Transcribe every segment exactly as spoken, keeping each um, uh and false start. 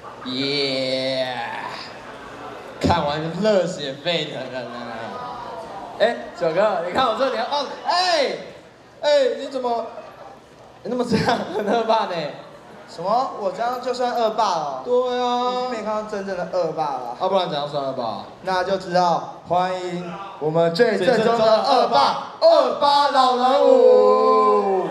耶！看完热血沸腾了呢。哎，九哥，你看我这脸哦，哎哎，你怎么你怎么这样很恶霸呢？ 什么？我这样就算恶霸了？ 对啊， 你没看到真正的恶霸了。 要、啊、不然怎样算恶霸？ 那就知道，欢迎我们最正宗的恶霸，恶霸老人舞。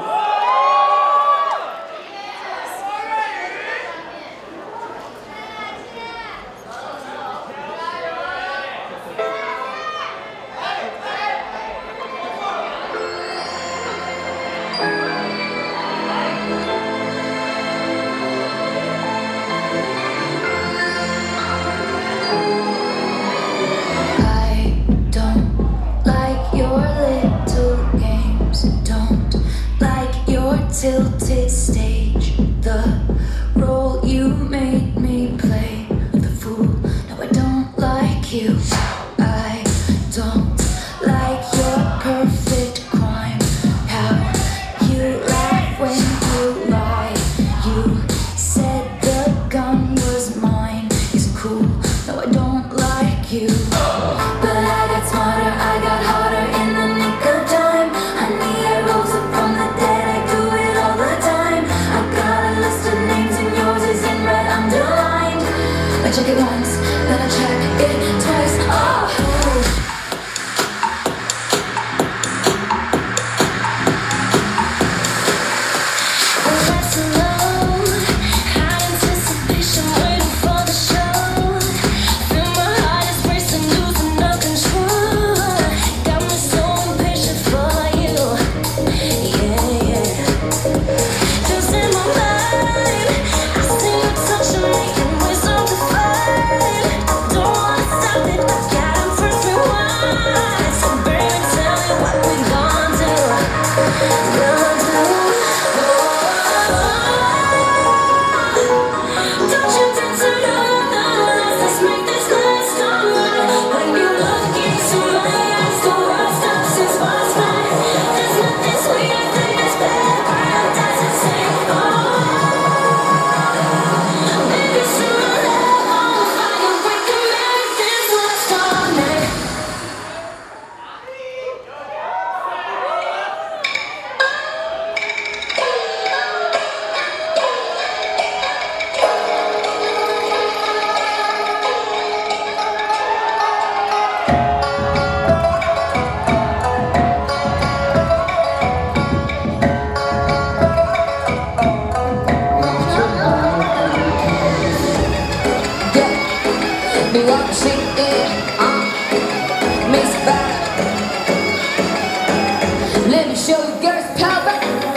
Tilted stage, the role you made me play, the fool. No, I don't like you. I don't like your perfect crime. How you laugh when you lie. You said the gun was mine. Isn't cool. No, I don't like you. But I got smarter, I got harder in the nick of time. Honey, I rose up from the dead. Check it once, then I check it twice. Oh! Well, that's alone. High anticipation, waiting for the show. Feel my heart is racing, losing no control. Got me so impatient for you. Yeah, yeah. Just in my mind, I see you touching me in ways undefined. Let me show you girls power.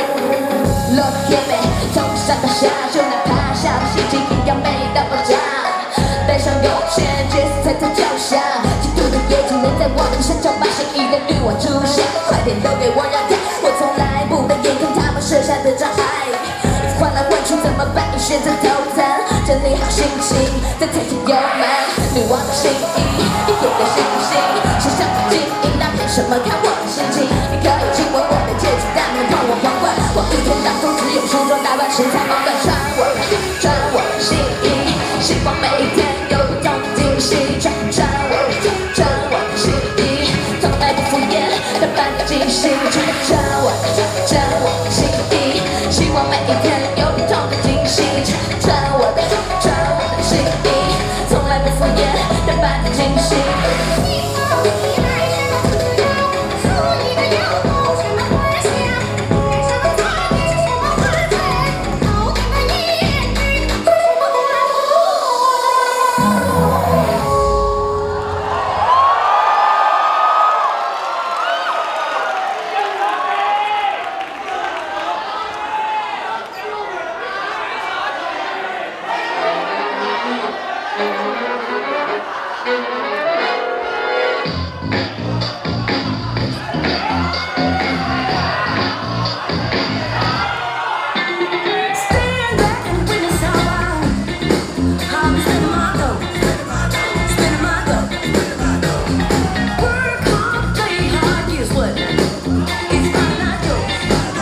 Look at me， 从上到下就能趴下的心情一样美到爆炸。带上有钱，角色才在脚下，嫉妒的眼睛能在我的身上把心仪的女王出现。快点都给我让开，我从来不能眼看他们设下的障碍。换来换去怎么办？你选择投降，整理好心情，再踩下油门。女王的心意，一点点星星，身上的精英，那凭什么看我的心情？你可以亲吻我的戒指，但能碰我皇冠。我一天当中只有梳妆打扮，身材忙乱，穿我的穿我的心意，希望每一天有不同的惊喜。穿穿我的穿我的心意，从来不敷衍，打扮的惊喜。穿穿我的穿我的心意，希望每一天有不同的惊喜。穿我的穿我的心意，从来不敷衍，打扮的惊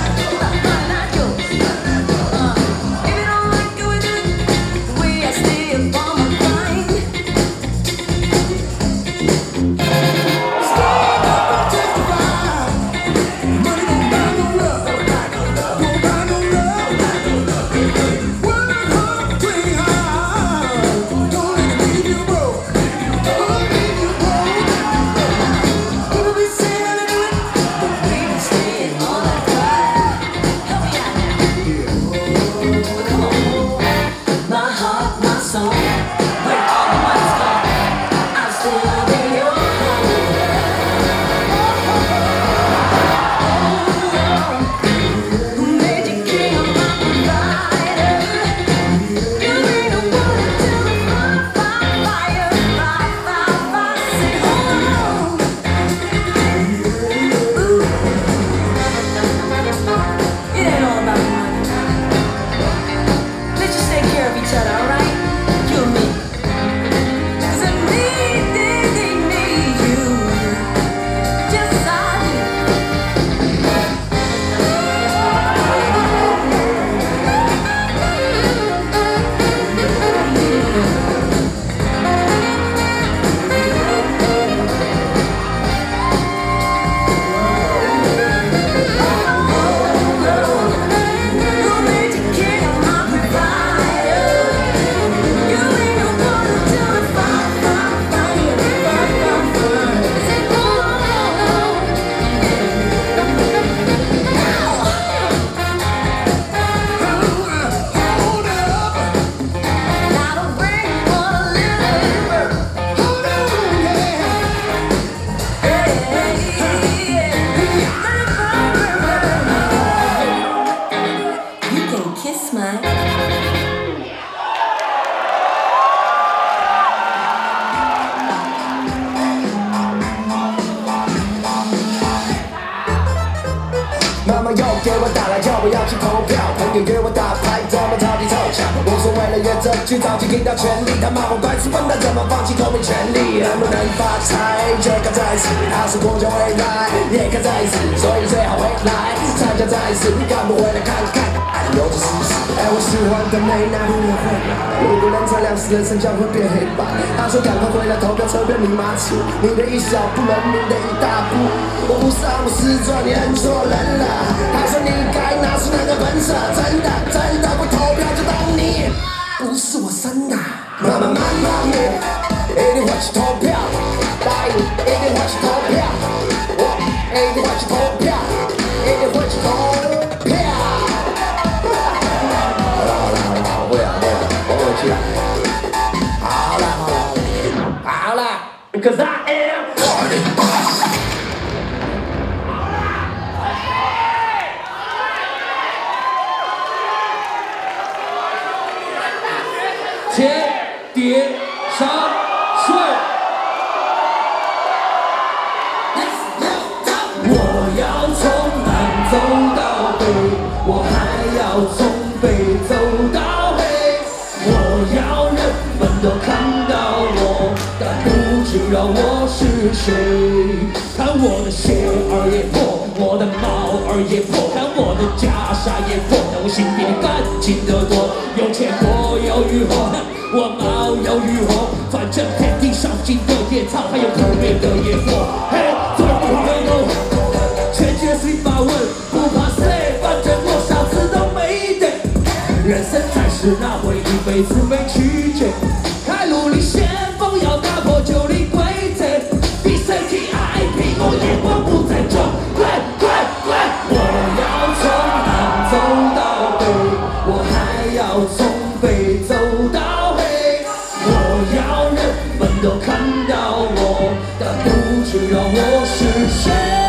喜。Still 我要去投票。朋友约我打牌，怎么逃离凑巧？我说为了约这局，早就拼到全力。他骂我白痴笨蛋，怎么放弃公民权利？能不能发财就看在此，他是国家未来也看在此，所以最好回来参加在此，干不回来看看。有这事实，哎，我喜欢的美男不能回来。如果能测量死人生将会变黑白。他说赶快回来投票，车票密码出，你的一小步，人民的一大步。我不是阿姆斯壮，你认错人了。他说你该拿出那个本色，真的真的不投票就当你不是我生的。妈妈妈妈咪，一定会去投票，答应一定会去投票，我一定会去投票，一定会去投票。会啊会啊，我回去了。好了好了好了 ，Cause I am party boss。 前叠上睡。 我要从南走到北，我还要从北走到黑。我要人们都看到我，但不知道我是谁。看我的鞋儿也破，我的帽儿也破，看我的袈裟也破，但我心比你干净得多。有钱我有欲火，我毛有欲火，反正天地上进的野草，还有扑灭的野火。嘿，最不怕回头，全绝随发问，不怕死，反正我啥子都没得。人生在世哪会一辈子没曲折？开路里先锋要打破旧的规则，比谁体爱拼，我眼光不再重。滚滚滚！我要从南走到北，我还要从北走到黑。我要人们都看到我，但不知道我是谁。